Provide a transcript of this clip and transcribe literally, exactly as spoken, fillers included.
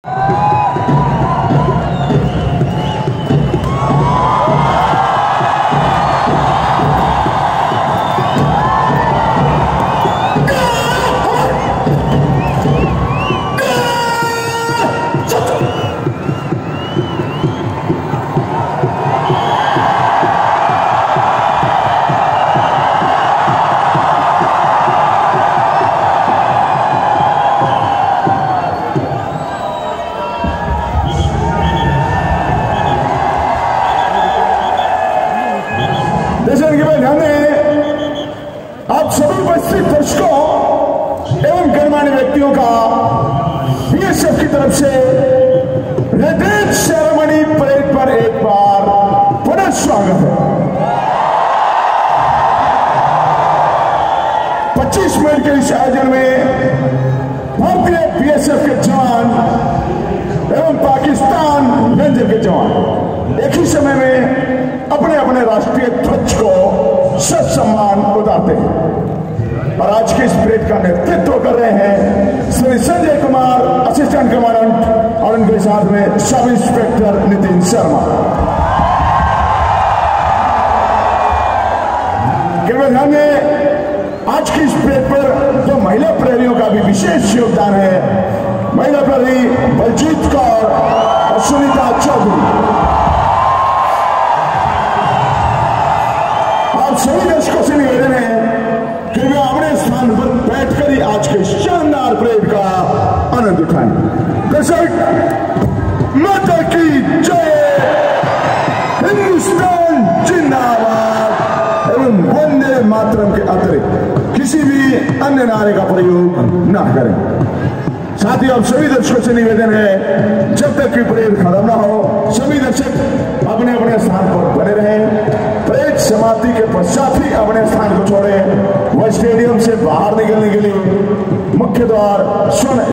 आप सभी उपस्थित दर्शकों एवं गणमान्य व्यक्तियों का बीएसएफ की तरफ से रेड सेरेमनी परेड पर एक बार पुनः स्वागत है। पच्चीस मिनट के इस आयोजन में भारतीय बीएसएफ के जवान एवं पाकिस्तान रेंजर के जवान एक ही समय में अपने अपने राष्ट्रीय ध्वज को सत सम्मान उतारते हैं और आज की इस परेड का नेतृत्व कर रहे हैं श्री संजय कुमार, असिस्टेंट कमांडेंट, और उनके साथ में सब इंस्पेक्टर नितिन शर्मा। कृपया ध्यान दें, आज की इस परेड पर जो महिला प्रहरियों का भी विशेष योगदान है, महिला प्रहरी बलजीत कौर और सुनीता चौधरी। आप सभी दर्शकों से निवेदन है कृपया अपने स्थान पर बैठकर ही आज के शानदार परेड का आनंद उठाएं। दर्शक, माता की जय, हिंदुस्तान जिंदाबाद एवं वंदे मातरम के अतिरिक्त किसी भी अन्य नारे का प्रयोग न करें। साथ ही आप सभी दर्शकों से निवेदन है, जब तक की परेड खत्म ना हो सभी दर्शक अपने अपने स्थान पर बने रहें। परेड समाप्ति के पश्चात ही अपने स्थान को छोड़ें। वह स्टेडियम से बाहर निकलने के लिए मुख्य द्वार स्वर्ण